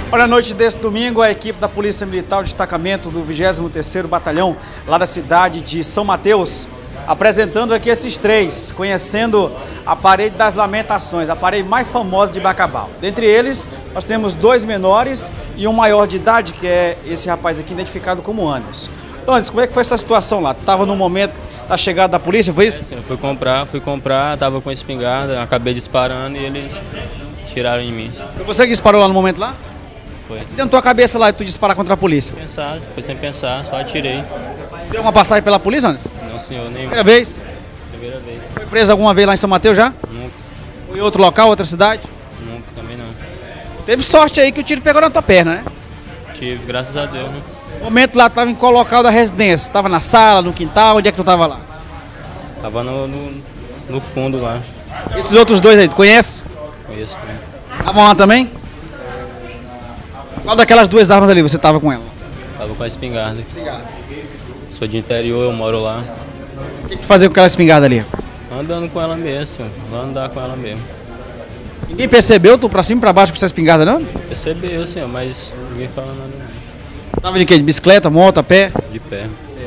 Olha, a noite desse domingo, a equipe da Polícia Militar, o destacamento do 23º Batalhão, lá da cidade de São Mateus, apresentando aqui esses três, conhecendo a Parede das Lamentações, a parede mais famosa de Bacabal. Dentre eles, nós temos dois menores e um maior de idade, que é esse rapaz aqui, identificado como Anderson. Anderson, como é que foi essa situação lá? Tu estava no momento da chegada da polícia, foi isso? Sim, eu fui comprar, tava com espingarda, acabei disparando e eles tiraram em mim. Foi você que disparou lá no momento lá? Foi. Dentro da tua cabeça lá, tu disparar contra a polícia? Foi sem pensar, só atirei. Deu uma passagem pela polícia, Anderson? Não, senhor, nenhum. Primeira vez? Primeira vez. Foi preso alguma vez lá em São Mateus já? Nunca. Foi em outro local, outra cidade? Nunca, também não. Teve sorte aí que o tiro pegou na tua perna, né? Tive, graças a Deus, né? O momento lá, tu estava em qual local da residência? Tu estava na sala, no quintal, onde é que tu estava lá? Tava no fundo lá. Esses outros dois aí, tu conhece? Conheço também. Estavam lá também? Qual daquelas duas armas ali você estava com ela? Tava com a espingarda. Sou de interior, eu moro lá. O que tu fazia com aquela espingarda ali? Andando com ela mesmo, senhor. Vou andar com ela mesmo. Ninguém percebeu tu pra cima e pra baixo com essa espingarda, não? Percebeu, senhor, mas ninguém falou nada não. Tava de quê? De bicicleta, moto, a pé? De pé.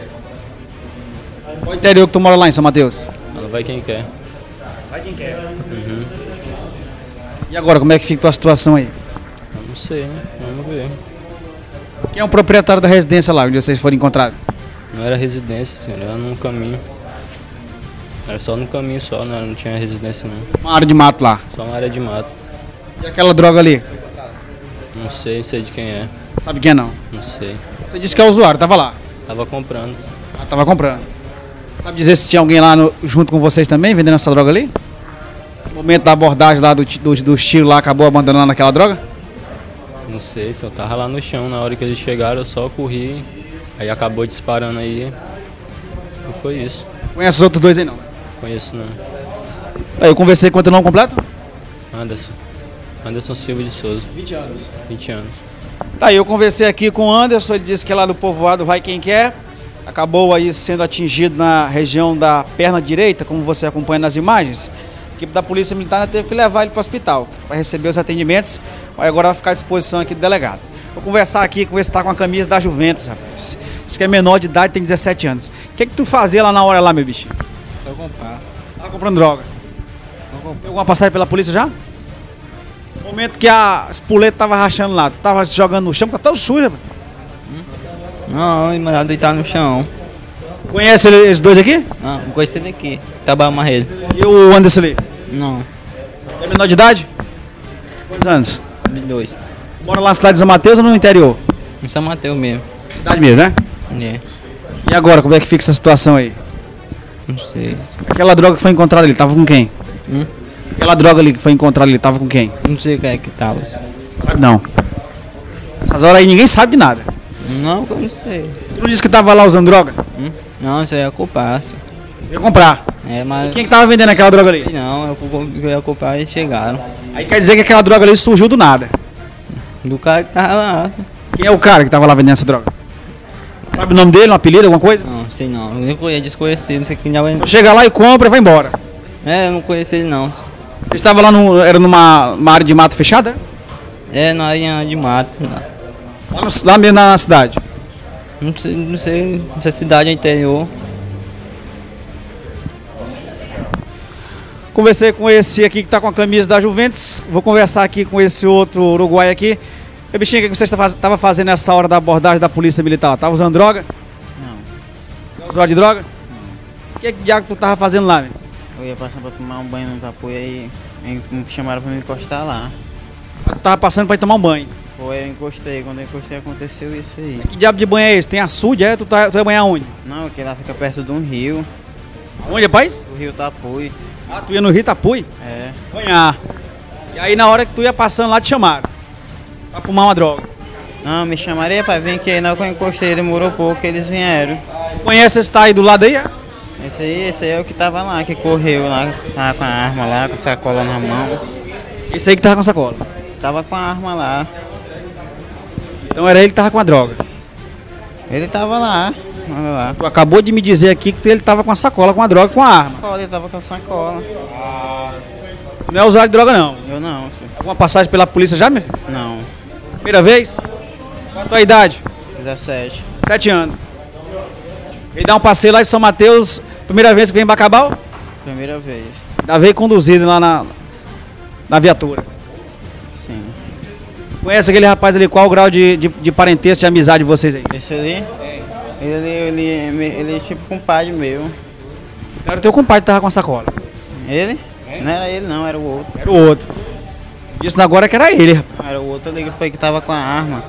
Qual interior que tu mora lá em São Mateus? Não vai quem quer. Vai quem quer. Uhum. E agora, como é que fica a tua situação aí? Eu não sei, né? Vamos ver. Quem é o proprietário da residência lá, onde vocês foram encontrados? Não era residência, senhor, era num caminho. Era só no caminho só, não tinha residência não. Uma área de mato lá. Só uma área de mato. E aquela droga ali? Não sei de quem é. Sabe quem é não? Não sei. Você disse que é usuário, tava lá? Tava comprando. Ah, tava comprando. Sabe dizer se tinha alguém lá junto com vocês também, vendendo essa droga ali? No momento da abordagem lá dos tiros lá, acabou abandonando aquela droga? Não sei, senhor, tava lá no chão. Na hora que eles chegaram, eu só corri. Aí acabou disparando aí. E foi isso. Conhece os outros dois aí não? Conheço não. Aí eu conversei com o teu nome completo? Anderson Silva de Souza. 20 anos. 20 anos. Tá aí, eu conversei aqui com o Anderson, ele disse que é lá do povoado Vai Quem Quer. Acabou aí sendo atingido na região da perna direita, como você acompanha nas imagens. A equipe da Polícia Militar teve que levar ele para o hospital para receber os atendimentos. Aí agora vai ficar à disposição aqui do delegado. Vou conversar aqui com esse que tá com a camisa da Juventus, rapaz. Diz que é menor de idade, tem 17 anos. O que tu fazia lá na hora lá, meu bichinho? Vou comprar. Tava comprando droga. Tem alguma passagem pela polícia já? No momento que a espoleta tava rachando lá, tu tava se jogando no chão, tá tão suja, rapaz. Não, ele mandou deitar no chão. Conhece esses dois aqui? Não conheci ele aqui. Tava amarrado. E o Anderson ali? Não, É menor de idade? Quantos anos? de dois. Mora lá na cidade de São Mateus ou no interior? Em São Mateus mesmo. Cidade mesmo, né? É, E agora, como é que fica essa situação aí? não sei. Aquela droga que foi encontrada ali, tava com quem? Hum? Aquela droga ali que foi encontrada ali, tava com quem? Não sei o que é que tava. Sabe não. Essas horas aí ninguém sabe de nada. Não, eu não sei. Tu não disse que tava lá usando droga? Não, isso aí é culpar. Ia comprar. É, mas. Quem que tava vendendo aquela droga ali? Não, eu ia culpar e chegaram. Aí quer dizer que aquela droga ali surgiu do nada. Do cara que tava lá. Quem é o cara que tava lá vendendo essa droga? Sabe o nome dele, um apelido, alguma coisa? Não, sei não. Eu conheço, desconhecido, não sei quem já vai. Chega lá e compra e vai embora. É, eu não conheci ele não. Você estava lá era numa área de mato fechada? É, na área de mato. Lá mesmo na cidade. Não sei se a cidade é interior. Conversei com esse aqui que está com a camisa da Juventus. Vou conversar aqui com esse outro uruguaio aqui. Meu bichinho, o que você estava fazendo nessa hora da abordagem da polícia militar? Tava usando droga? Não. Usuário de droga? O que diabo tu tava fazendo lá, velho? Eu ia passar pra tomar um banho no Tapuia e me chamaram pra me encostar lá. Tu tava passando para ir tomar um banho. Foi, eu encostei. Quando eu encostei aconteceu isso aí. Que diabo de banho é esse? Tem açude, é? Tu vai banhar onde? Não, que lá fica perto de um rio. Onde, rapaz? O rio Tapuia. Ah, tu ia no Rio Itapuí? É. Banhar. E aí na hora que tu ia passando lá te chamaram. Pra fumar uma droga. Não, me chamaram pra vir que aí na hora que eu encostei demorou pouco, eles vieram. Conhece esse tá aí do lado aí? É? Esse aí é o que tava lá, que correu lá, tava com a arma lá, com a sacola na mão. Esse aí que tava com a sacola. Tava com a arma lá. Então era ele que tava com a droga. Ele tava lá, olha lá. Tu acabou de me dizer aqui que ele tava com a sacola, com a droga, com a arma. Ele tava com a sacola. Não é usuário de droga não. Eu não, filho. Alguma passagem pela polícia já, meu filho? Não. Primeira vez? Qual a tua idade? 17. 7 anos. Veio dar um passeio lá em São Mateus, primeira vez que vem em Bacabal? Primeira vez. Já veio conduzido lá na viatura. Sim. Conhece aquele rapaz ali, qual o grau de parentesco, de amizade de vocês aí? Esse ali? Ele é tipo compadre meu. Era o teu compadre que tava com a sacola. Ele? Não era ele não, era o outro. Era o outro. Isso agora que era ele, rapaz. Era o outro ali que foi que tava com a arma.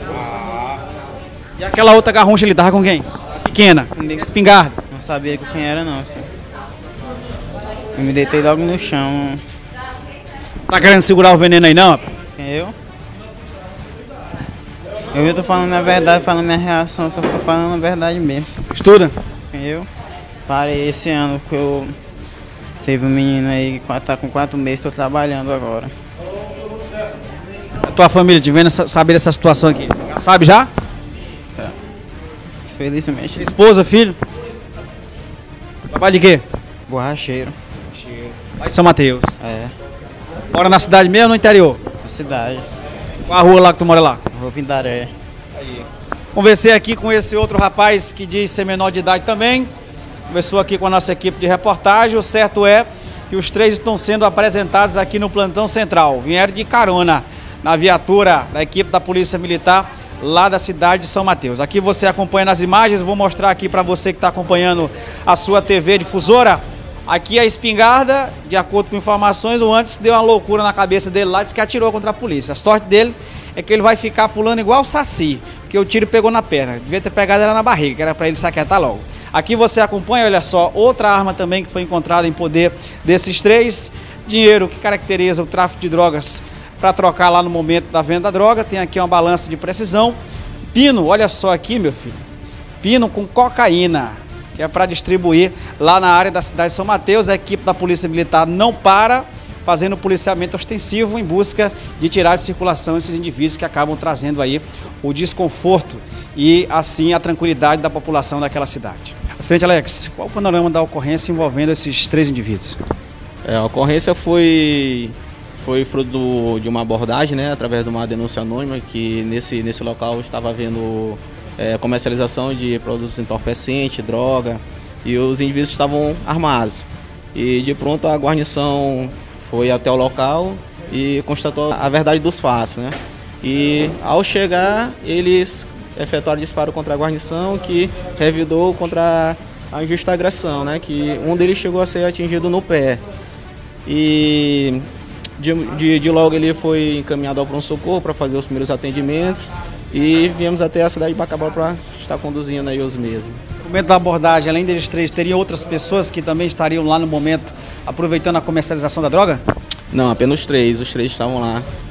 E aquela outra garroncha ele tava com quem? Pequena, espingarda. Não sabia quem era não, senhor. Eu me deitei logo no chão. Tá querendo segurar o veneno aí não, rapaz? Quem eu? Eu tô falando a verdade, falando minha reação, só tô falando a verdade mesmo. Estuda? Quem eu? Parei esse ano que eu... Teve um menino aí que tá com 4 meses, tô trabalhando agora. A tua família te vendo saber dessa situação aqui? Sabe já? Felizmente. Esposa, filho? Trabalho de quê? Borracheiro. Lá de São Mateus. É, Mora na cidade mesmo ou no interior? na cidade. Qual a rua lá que tu mora lá? Rua Pindaré. Conversei aqui com esse outro rapaz que diz ser menor de idade também. Conversou aqui com a nossa equipe de reportagem. O certo é que os três estão sendo apresentados aqui no plantão central. Vieram de carona na viatura da equipe da Polícia Militar lá da cidade de São Mateus. Aqui você acompanha nas imagens, vou mostrar aqui para você que está acompanhando a sua TV difusora. Aqui a espingarda, de acordo com informações, o antes deu uma loucura na cabeça dele lá, disse que atirou contra a polícia. A sorte dele é que ele vai ficar pulando igual o Saci, porque o tiro pegou na perna. Devia ter pegado ela na barriga, que era para ele se aquietar logo. Aqui você acompanha, olha só, outra arma também que foi encontrada em poder desses três. Dinheiro que caracteriza o tráfico de drogas para trocar lá no momento da venda da droga. Tem aqui uma balança de precisão. Pino, olha só aqui, meu filho. Pino com cocaína, que é para distribuir lá na área da cidade de São Mateus. A equipe da Polícia Militar não para, fazendo policiamento ostensivo em busca de tirar de circulação esses indivíduos que acabam trazendo aí o desconforto e assim a tranquilidade da população daquela cidade. Aspirante Alex, qual o panorama da ocorrência envolvendo esses três indivíduos? A ocorrência foi fruto de uma abordagem, né, através de uma denúncia anônima, que nesse local estava havendo comercialização de produtos entorpecentes, droga, e os indivíduos estavam armados. E de pronto a guarnição foi até o local e constatou a verdade dos fatos, né? E ao chegar, eles efetuaram disparo contra a guarnição, que revidou contra a injusta agressão, né? Que um deles chegou a ser atingido no pé. E de logo ele foi encaminhado ao pronto-socorro para fazer os primeiros atendimentos e viemos até a cidade de Bacabal para estar conduzindo aí os mesmos. No momento da abordagem, além deles três, teriam outras pessoas que também estariam lá no momento aproveitando a comercialização da droga? Não, apenas os três estavam lá.